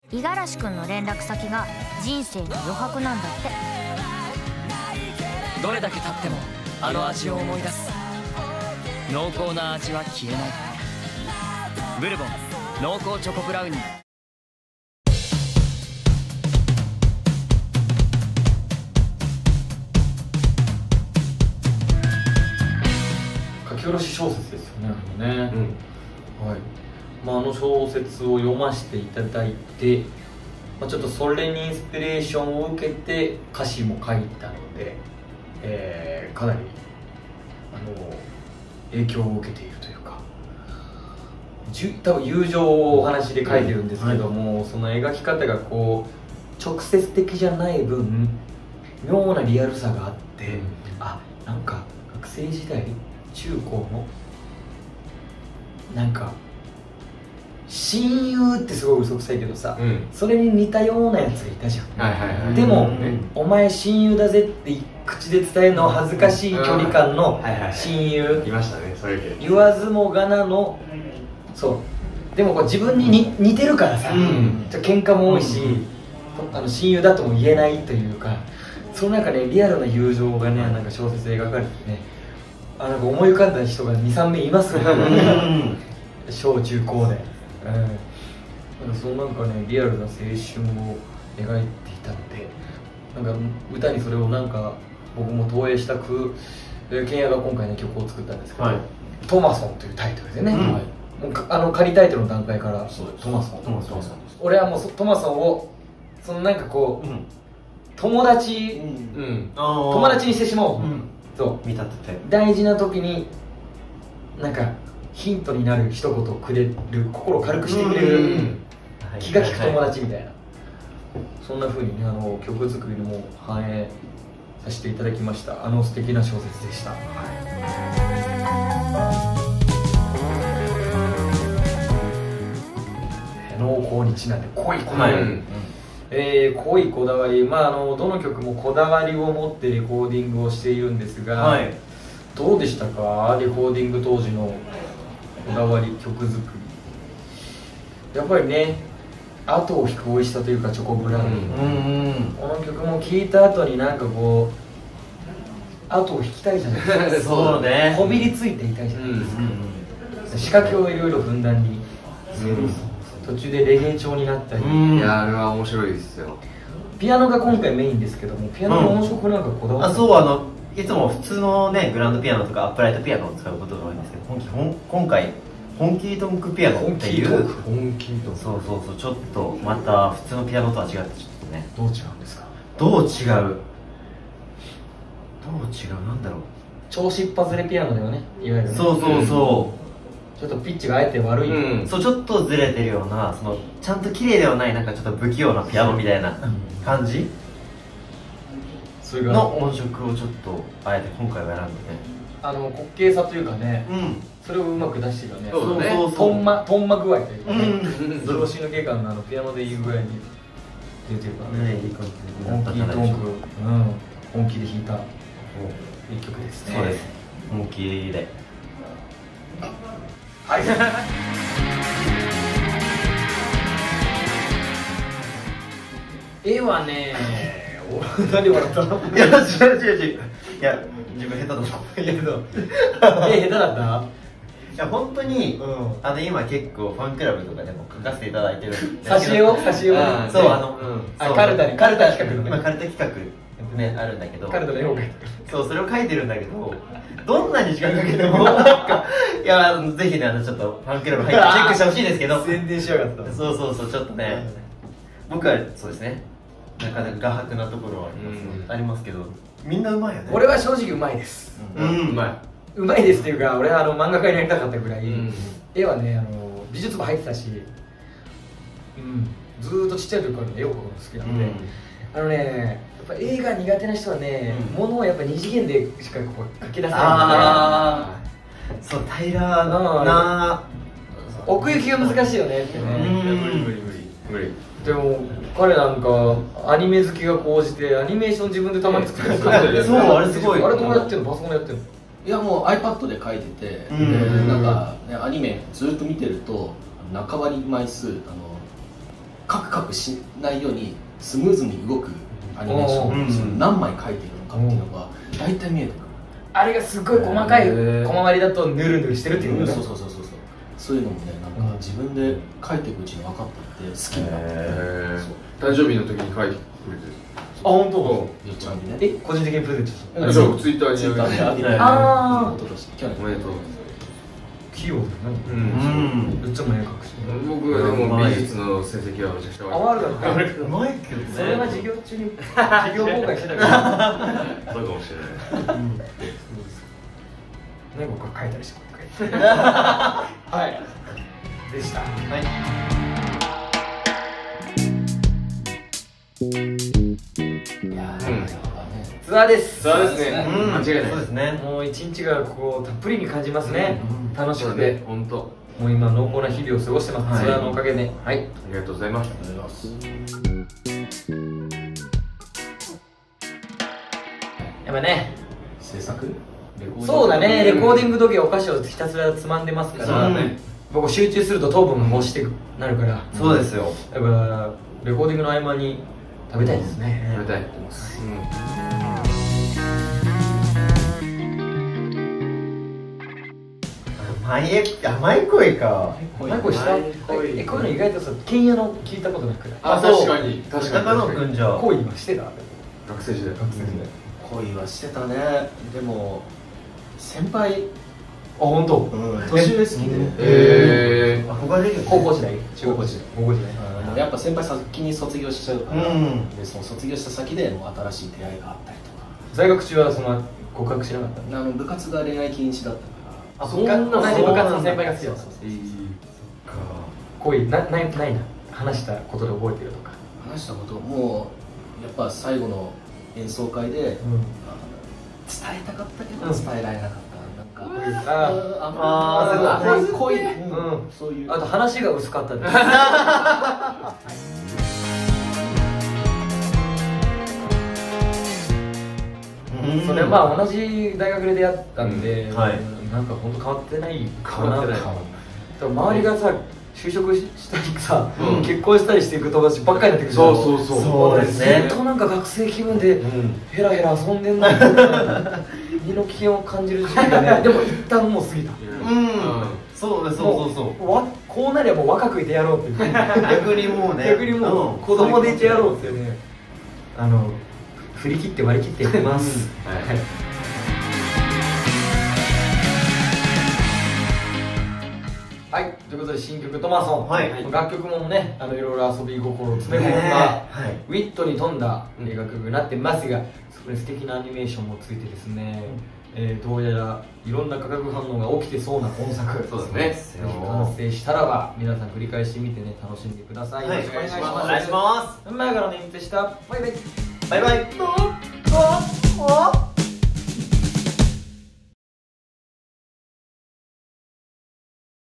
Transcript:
五十嵐君の連絡先が人生の余白なんだって。 どれだけ経ってもあの味を思い出す。濃厚な味は消えない。ブルボン濃厚チョコブラウニー。 書き下ろし小説ですよね、はい。あの小説を読ませていただいて、ちょっとそれにインスピレーションを受けて歌詞も書いたので、かなり影響を受けているというか、多分友情をお話で書いてるんですけども、その描き方がこう直接的じゃない分妙なリアルさがあって、なんか学生時代中高のなんか親友ってすごい嘘くさいけどさ、それに似たようなやつがいたじゃん。でも、お前親友だぜって口で伝えるのは恥ずかしい距離感の親友、 いましたね、そういう系。 言わずもがなの、そうでもこう自分に似てるからさ、ちょっと喧嘩も多いし、親友だとも言えないというか、その中でリアルな友情がね、なんか小説で描かれてね、なんか思い浮かんだ人が23名いますよね、小中高で。そのなんかね、リアルな青春を描いていたので、なんか歌にそれをなんか僕も投影したく、ケンヤが今回ね曲を作ったんですけど、トマソンというタイトルでね、もう仮タイトルの段階からトマソン。俺はもうトマソンをそのなんかこう、友達にしてしまおう、そう見立てて、大事な時になんかヒントになる一言をくれる、心を軽くしてくれる、気が利く友達みたいな、そんな風にね、曲作りにも反映させていただきました。素敵な小説でした。濃厚にちなんで濃いこだわり、濃いこだわり、どの曲もこだわりを持ってレコーディングをしているんですが、どうでしたか、レコーディング当時のこだわり、曲作り。やっぱりね、後を引く美味しさというか、チョコブラウニー、この曲も聴いた後になんかこう後を引きたいじゃないですか。そうね、こびりついていたいじゃないですか。仕掛けをいろいろふんだんに、途中でレゲエ調になったり、 いや、あれは面白いですよ。 ピアノが今回メインですけども、ピアノの音色なんかこだわり、 いつも普通のね、グランドピアノとかアップライトピアノを使うことが多いんですけど、今回本気トンクピアノっていう、そうちょっとまた普通のピアノとは違って、ちょっとね、 どう違うんですか。 どう違うなんだろう、 調子一発でピアノだよね、いわゆるね。 そうちょっとピッチがあえて悪い、 そうちょっとずれてるような、そのちゃんと綺麗ではない、なんかちょっと不器用なピアノみたいな感じの音色をちょっとあえて今回は選んでね、 滑稽さというかね、それをうまく出してるよね。 そうだね、 トンマ具合というかね、調子抜け感のピアノでいうぐらいに出てるからね。本気トンク、本気で弾いた一曲ですね。 そうです、本気で。 はい。絵はね、何笑ったの？ いや、違う。いや、自分下手だと思う。 下手だった？ いや、本当に、今結構ファンクラブとかでも書かせていただいてる。 挿絵をそう、 カルタ企画のね。 今カルタ企画ね、あるんだけど、 カルタの絵を描いてる。 そう、それを書いてるんだけど、どんなに時間かけても、なんか、いや、ぜひね、ちょっとファンクラブ入ってチェックしてほしいですけど、 宣伝しやがった。 そう、ちょっとね、僕はそうですね、なかなか画伯なところはありますけど、みんなうまいよね。 俺は正直うまいです。うまいですっていうか、俺は漫画家になりたかったぐらい、絵はね、美術部入ってたし、ずーっとちっちゃい時から絵を描くの好きなんで、やっぱ映画苦手な人はね、ものをやっぱ二次元でしかこう描き出せないので、 そう、平らな奥行きが難しいよねってね。 無理。 でも彼なんかアニメ好きが高じてアニメーション自分でたまに作ってるんで、 そう、あれすごい。 あれどうやってんの？パソコンでやってんの？ いや、もう iPad で描いてて、なんかね、アニメずっと見てると中割り枚数、書くカクしないようにスムーズに動くアニメーションを何枚描いているのかっていうのが大体見えてくる。 あれがすっごい細かい小回りだとヌルヌルしてるっていうのね。 そうそういうのもね、なんか自分で描いていくうちに分かっていって好きになって誕生日の時に書いてくれてる。 あ、本当。 ゆうちゃんにね。 個人的にプレゼントした。 そうツイッターにツイッターであげて、 あー、 去年おめでとう。 器用だよね。 うんめっちゃも絵描くしね。 僕でも美術の成績はめちゃくちゃあ、悪かった。 うまいけどね。 それは授業中に授業妨害してたからそうかもしれない。 ね、僕は書いたりしてこうやって書いてはいでした。いやツアーです。 ツアーですね。 うん間違いない。 そうですね。 もう一日がこうたっぷりに感じますね。楽しくて本当。 もう今濃厚な日々を過ごしてます。ツアーのおかげで。はい。 ありがとうございます。 やっぱね、 制作そうだね、レコーディング時はお菓子をひたすらつまんでますから、僕集中すると糖分が欲してなるから、 そうですよ。 だからレコーディングの合間に食べたいですね。 食べたい。 甘い声か。 何個した？こういうの意外とさ、剣屋の聞いたことなくない？ あ、確かに確かに。 中野くんじゃあ。 恋はしてた？ 学生時代。 恋はしてたね。でも先輩、 あ、本当。 年上好きで、 憧れるよね。 高校時代？ 高校時代高校時代。 やっぱ先輩先に卒業しちゃうから、 うんでその卒業した先でもう新しい出会いがあったりとか。 在学中はその告白しなかった？ 部活が恋愛禁止だったから。 あ、そんな同じ部活の先輩が好きだった。恋ないな、話したことで覚えてるとか。 話したこともうやっぱ最後の演奏会で、伝えたかったけど伝えられなかった。なんか恋、そういう。 あと話が薄かったです。それはまあ同じ大学で出会ったんで、なんか本当変わってないかな。周りがさ、就職したりさ、結婚したりしていく友達ばっかりになってくる。 そうですね。 ずっとなんか学生気分でヘラヘラ遊んでんなって身の危険を感じる時期がね。でも一旦もう過ぎた。 そうこうなりゃもう若くいてやろうっていう。 逆にもうね。 逆にもう子供でいてやろうってね。振り切って割り切っていきます。はい、ということで新曲トマソン、楽曲もね、いろいろ遊び心を詰め込んだウィットに富んだ楽曲になってますが、そこに素敵なアニメーションもついてですね、どうやらいろんな化学反応が起きてそうな本作、 そうですね。 完成したらば皆さん繰り返してみてね、楽しんでください。よろしくお願いします。 お願いします。 前からのインテでした。バイバイ。 バイバイ。